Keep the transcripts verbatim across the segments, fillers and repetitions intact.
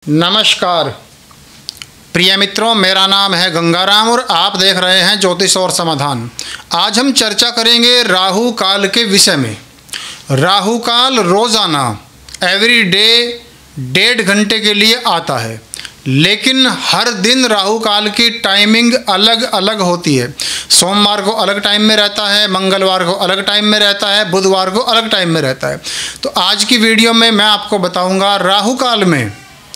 नमस्कार प्रिय मित्रों, मेरा नाम है गंगाराम और आप देख रहे हैं ज्योतिष और समाधान। आज हम चर्चा करेंगे राहु काल के विषय में। राहु काल रोज़ाना एवरी डे डेढ़ घंटे के लिए आता है, लेकिन हर दिन राहु काल की टाइमिंग अलग अलग होती है। सोमवार को अलग टाइम में रहता है, मंगलवार को अलग टाइम में रहता है, बुधवार को अलग टाइम में रहता है। तो आज की वीडियो में मैं आपको बताऊंगा राहु काल में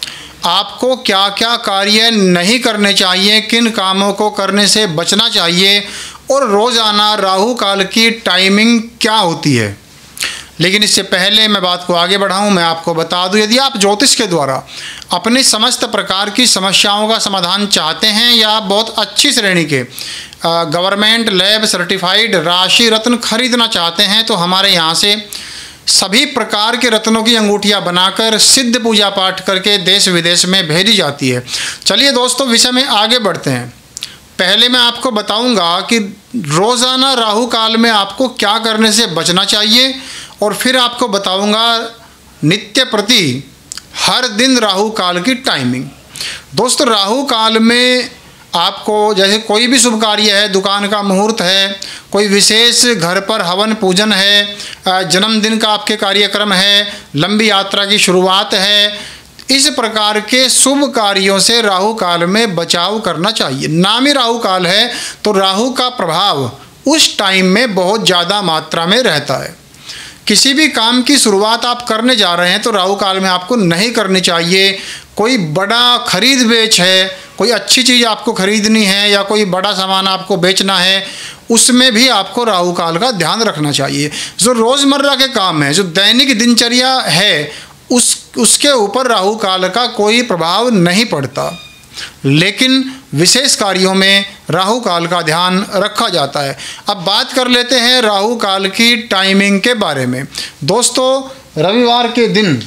आपको क्या क्या कार्य नहीं करने चाहिए, किन कामों को करने से बचना चाहिए और रोज़ाना राहु काल की टाइमिंग क्या होती है। लेकिन इससे पहले मैं बात को आगे बढ़ाऊं, मैं आपको बता दूं, यदि आप ज्योतिष के द्वारा अपनी समस्त प्रकार की समस्याओं का समाधान चाहते हैं या आप बहुत अच्छी श्रेणी के गवर्नमेंट लैब सर्टिफाइड राशि रत्न खरीदना चाहते हैं, तो हमारे यहाँ से सभी प्रकार के रत्नों की अंगूठियां बनाकर सिद्ध पूजा पाठ करके देश विदेश में भेजी जाती है। चलिए दोस्तों, विषय में आगे बढ़ते हैं। पहले मैं आपको बताऊंगा कि रोज़ाना राहु काल में आपको क्या करने से बचना चाहिए और फिर आपको बताऊंगा नित्य प्रति हर दिन राहु काल की टाइमिंग। दोस्तों, राहु काल में आपको जैसे कोई भी शुभ कार्य है, दुकान का मुहूर्त है, कोई विशेष घर पर हवन पूजन है, जन्मदिन का आपके कार्यक्रम है, लंबी यात्रा की शुरुआत है, इस प्रकार के शुभ कार्यों से राहु काल में बचाव करना चाहिए। नाम ही राहु काल है तो राहु का प्रभाव उस टाइम में बहुत ज़्यादा मात्रा में रहता है। किसी भी काम की शुरुआत आप करने जा रहे हैं तो राहु काल में आपको नहीं करनी चाहिए। कोई बड़ा खरीद बेच है, कोई अच्छी चीज़ आपको खरीदनी है या कोई बड़ा सामान आपको बेचना है, उसमें भी आपको राहु काल का ध्यान रखना चाहिए। जो रोज़मर्रा के काम है, जो दैनिक दिनचर्या है, उस उसके ऊपर राहु काल का कोई प्रभाव नहीं पड़ता, लेकिन विशेष कार्यों में राहु काल का ध्यान रखा जाता है। अब बात कर लेते हैं राहु काल की टाइमिंग के बारे में। दोस्तों, रविवार के दिन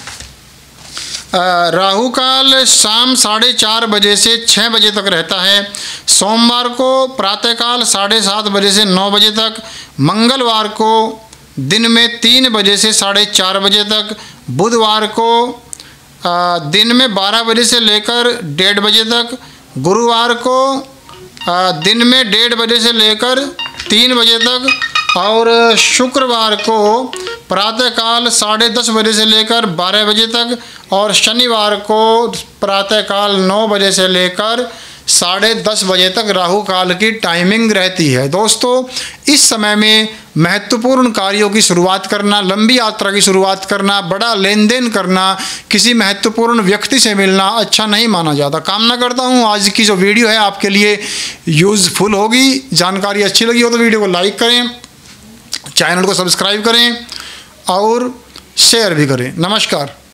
राहु काल शाम साढ़े चार बजे से छः बजे तक रहता है। सोमवार को प्रातःकाल साढ़े सात बजे से नौ बजे तक, मंगलवार को दिन में तीन बजे से साढ़े चार बजे तक, बुधवार को आ, दिन में बारह बजे से लेकर डेढ़ बजे तक, गुरुवार को आ, दिन में डेढ़ बजे से लेकर तीन बजे तक और शुक्रवार को प्रातःकाल साढ़े दस बजे से लेकर बारह बजे तक और शनिवार को प्रातःकाल नौ बजे से लेकर साढ़े दस बजे तक राहु काल की टाइमिंग रहती है। दोस्तों, इस समय में महत्वपूर्ण कार्यों की शुरुआत करना, लंबी यात्रा की शुरुआत करना, बड़ा लेन देन करना, किसी महत्वपूर्ण व्यक्ति से मिलना अच्छा नहीं माना जाता। कामना करता हूँ आज की जो वीडियो है आपके लिए यूज़फुल होगी। जानकारी अच्छी लगी हो तो वीडियो को लाइक करें, चैनल को सब्सक्राइब करें और शेयर भी करें। नमस्कार।